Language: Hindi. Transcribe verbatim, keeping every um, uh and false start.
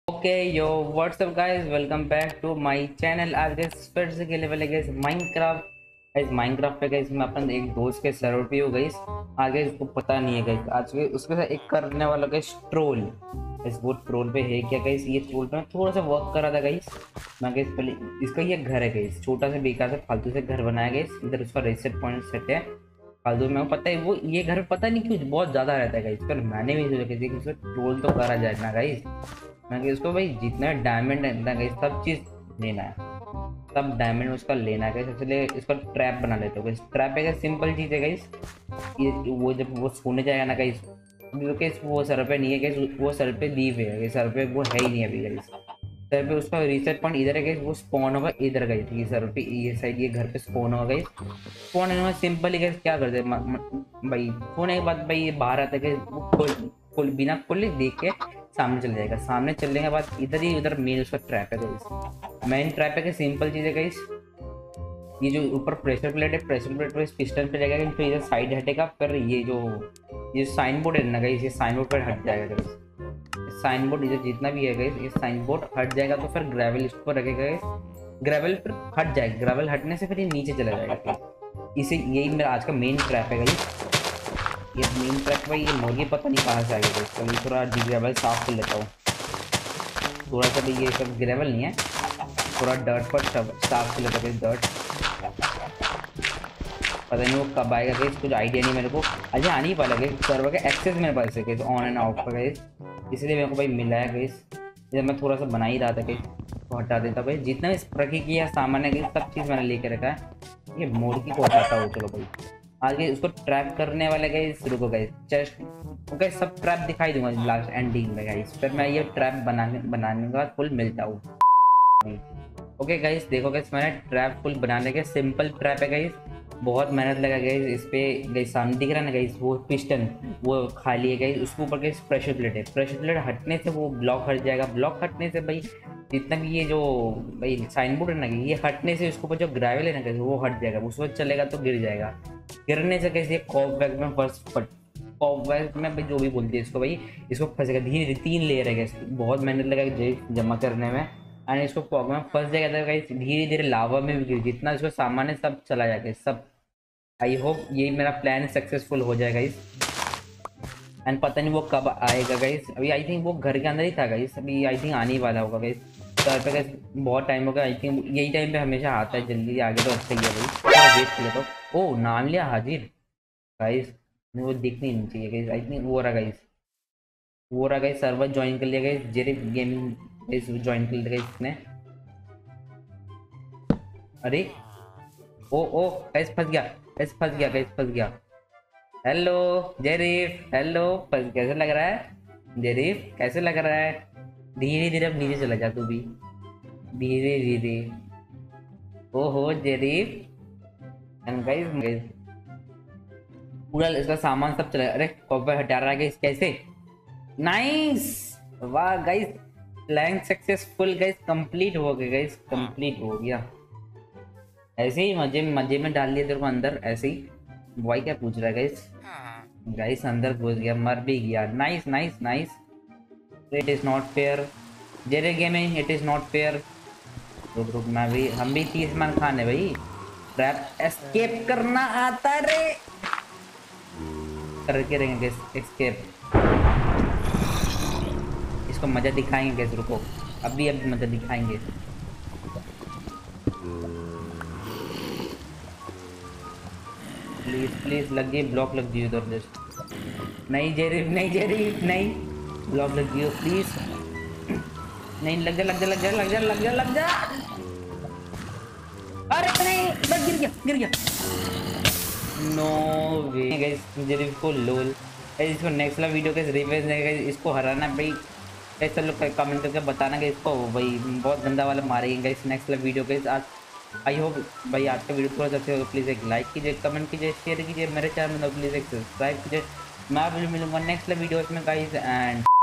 Okay yo whatsapp guys, welcome back to my channel. आज गाइस फिर से खेलने वाले गाइस माइनक्राफ्ट। गाइस माइनक्राफ्ट पे गाइस मैं अपने एक दोस्त के सर्वर पे हूँ गाइस। आगे उसको पता नहीं है गाइस, आज के उसके साथ एक करने वाला गाइस ट्रोल। गाइस वो ट्रोल पे है क्या गाइस, ये ट्रोल पे मैं थोड़ा सा वर्क कर रहा था गाइस। मैं गाइस पहले इसका ये घर है गाइस, छोटा सा बेकार से फालतू से घर बनाया गाइस। इधर उसका रीसेट पॉइंट सेट है फालतू में, पता है वो ये घर पता नहीं क्यों बहुत ज्यादा रहता है गाइस। पर मैंने भी सोचा कि इसको ट्रोल तो करा जाए ना गाइस। मैं कि उसको भाई जितना डायमंड है ना गाइस सब चीज लेना है, सब डायमंड उसका लेना है गाइस। इसलिए इसका ट्रैप बना लेते हो गाइस। ट्रैप है सिंपल चीज है गाइस। ये वो जब वो सोने जाएगा ना गाइस, अभी तो गाइस वो सर पे नहीं है गाइस, वो सर पे दी हुई है, सर पे वो है ही नहीं अभी गाइस। सर पे उसका रीसेट पॉइंट इधर है गाइस, वो स्पॉन होगा इधर गाइस। ये सर पे ये साइड ये घर पे स्पॉन होगा गाइस। स्पॉन होने में सिंपल ही गाइस क्या करते हैं भाई, सोने के बाद भाई ये बाहर आता है गाइस, वो खोल खोल बिना खोले देख के सामने चल जाएगा। सामने चलने के बाद इधर ही उधर मेन उसका ट्रैप है गाइस। मेन ट्रैप है कि सिंपल चीज है गाइस। ये जो ऊपर प्रेशर प्लेट है, प्रेशर प्लेट पर पिस्टन पे जाएगा, फिर इधर साइड हटेगा, फिर ये जो ये साइन बोर्ड है ना गाइस, ये साइन बोर्ड पर हट जाएगा गाइस। साइन बोर्ड इधर जितना भी है गाइस, ये साइन बोर्ड हट जाएगा तो फिर ग्रेवल इसके ऊपर रखेगा गाइस। ग्रेवल फिर हट जाएगा, ग्रेवल हटने से फिर ये नीचे चला जाएगा। इसे यही मेरा आज का मेन ट्रैप है गाइस। ये मेन ट्रैक भाई, ये मुर्गी पता नहीं कहाँ से आ गया। चलिए थोड़ा डी ग्रेवल साफ कर लेता हूँ थोड़ा सा भी। ये सब ग्रेवल नहीं है, थोड़ा डर्ट पर साफ कर लेता हूँ डर्ट। पता नहीं वो कब आएगा गई, कुछ आइडिया नहीं मेरे को। अजय आने ही वाला गई, सर्वर का एक्सेस मेरे पास है गई, ऑन एंड ऑफ का गई, इसलिए मेरे को भाई मिला है गई। जब मैं थोड़ा सा बना ही रहा था गई तो हटा देता भाई। जितना भी प्रकी किया सामान है गई, सब चीज़ मैंने लेके रखा है। ये मुर्गी को हटाता हूँ। चलो भाई आगे उसको ट्रैप करने वाले गए, रुको गए चेस्ट गए, सब ट्रैप दिखाई दूंगा लास्ट एंडिंग में गाइस। फिर मैं ये ट्रैप बनाने बनाने के बाद फुल मिलता हूँ। ओके गाइस देखो गाइस, मैंने ट्रैप फुल बनाने के सिंपल ट्रैप है गाइस, बहुत मेहनत लगा गाइस इस पे गाइस। सामने दिख रहा है ना गाइस, वो पिस्टन वो खाली है गाइस, उसके ऊपर गाइस प्रेशर प्लेट है। प्रेशर प्लेट हटने से वो ब्लॉक हट जाएगा, ब्लॉक हटने से भाई जितना भी ये जो भाई साइन बोर्ड है ना, ये हटने से उसके ऊपर जो ग्रेवल है ना गाइस वो हट जाएगा, उस वक्त चलेगा तो गिर जाएगा। गिरने से कैसे कॉप बैग में फर्स्ट फट कॉप बैग में भाई जो भी बोलती है इसको भाई, इसको फंसेगा धीरे धीरे। तीन लेयर है गाइस, बहुत मेहनत लगा जमा करने में, एंड इसको कॉप में फंस जाएगा तो गाइस धीरे धीरे लावा में भी गिर, जितना इसको सामान है सब चला जाएगा सब। आई होप यही मेरा प्लान सक्सेसफुल हो जाएगा गाइस। एंड पता नहीं वो कब आएगा गाइस, अभी आई थिंक वो घर के अंदर ही था गाइस, अभी आई थिंक आने ही वाला होगा गाइस। घर पे गाइस बहुत टाइम हो गया, आई थिंक यही टाइम पे हमेशा आता है, जल्दी आगे तो अच्छा ही है भाई। थोड़ा वेट कर लेता हूँ। ओ नाम लिया हाजिर गाइस, वो देखनी नहीं चाहिए गाइस। आई थिंक वो रहा गाइस, वो रहा गाइस, सर्वर ज्वाइन कर लिया guys, Jerry gaming guys join कर लिया गाइस इसने। अरे ओ ओ गाइस फंस गया गाइस, फंस गया गाइस, फंस गया। हेलो जेरीफ, हेलो फंस, कैसे लग रहा है जेरीफ, कैसे लग रहा है? धीरे धीरे अब नीचे चला जा तू भी, धीरे धीरे। ओहो जेरीफ एंड गाइस गाइस पूरा इसका सामान सब चला। अरे कॉपर हटा रहा है गाइस, कैसे? नाइस, वाह guys, plan successful guys, complete हो गया गाइस, कंप्लीट हो गया। ऐसे ही मजे मजे में डाल लिया तेरे को अंदर ऐसे ही। भाई क्या पूछ रहा है गाइस? गाइस अंदर घुस गया, मर भी गया। Nice nice nice, it is not fair Jerry gaming, it is not fair. रुक रुक मैं भी, हम भी तीस मान खान है भाई। ट्रैप एस्केप करना आता रे, करके रहेंगे एस्केप। इसको मजा दिखाएंगे गाइस, रुको अभी अभी मजा दिखाएंगे। प्लीज प्लीज लग गई, ब्लॉक लग गई उधर जस्ट। नहीं जेरी, नहीं जेरी, नहीं ब्लॉक लग गई प्लीज। नहीं लग जा लग जा लग जा लग जा लग जा लग जा। अरे नहीं बस गिर गया गिर गया। नो वे गाइस, जेरी को लोल गाइस, इसको नेक्स्ट वाला वीडियो के रिवेंज है गाइस, इसको हराना भाई गाइस। सब लोग कमेंट करके बताना कि इसको भाई बहुत गंदा वाला मारेंगे गाइस नेक्स्ट वाला वीडियो के आज। आई होप भाई आज का वीडियो थोड़ा अच्छा हो, प्लीज़ एक लाइक कीजिए, कमेंट कीजिए, शेयर कीजिए, मेरे चैनल में प्लीज़ एक सब्सक्राइब कीजिए। मैं भी मिलूंगा नेक्स्ट वीडियो में गाइस एंड